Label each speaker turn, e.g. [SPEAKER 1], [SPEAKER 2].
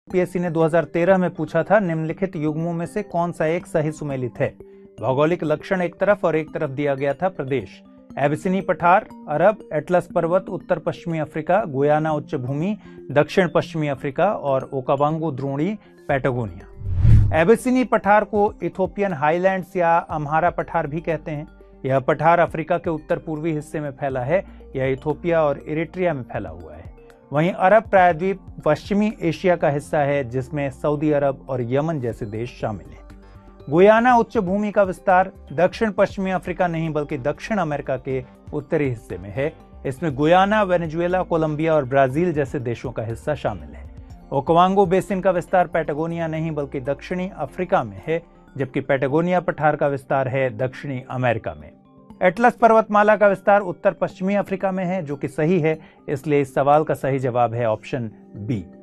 [SPEAKER 1] PSC ने 2013 में पूछा था, निम्नलिखित युग्मों में से कौन सा एक सही सुमेलित है। भौगोलिक लक्षण एक तरफ और एक तरफ दिया गया था प्रदेश। एबिसिनी पठार, अरब, एटलस पर्वत, उत्तर पश्चिमी अफ्रीका, गुयाना उच्च भूमि, दक्षिण पश्चिमी अफ्रीका और ओकावांगो द्रोणी, पैटागोनिया। एबिसिनी पठार को इथोपियन हाईलैंड्स या अम्हारा पठार भी कहते हैं। यह पठार अफ्रीका के उत्तर पूर्वी हिस्से में फैला है। यह इथोपिया और इरिट्रिया में फैला हुआ है। वहीं अरब प्रायद्वीप पश्चिमी एशिया का हिस्सा है, जिसमें सऊदी अरब और यमन जैसे देश शामिल हैं। गुयाना उच्च भूमि का विस्तार दक्षिण पश्चिमी अफ्रीका नहीं बल्कि दक्षिण अमेरिका के उत्तरी हिस्से में है। इसमें गुयाना, वेनेजुएला, कोलंबिया और ब्राजील जैसे देशों का हिस्सा शामिल है। ओकावांगो बेसिन का विस्तार पैटागोनिया नहीं बल्कि दक्षिणी अफ्रीका में है, जबकि पैटागोनिया पठार का विस्तार है दक्षिणी अमेरिका में। एटलस पर्वतमाला का विस्तार उत्तर पश्चिमी अफ्रीका में है, जो कि सही है, इसलिए इस सवाल का सही जवाब है ऑप्शन बी।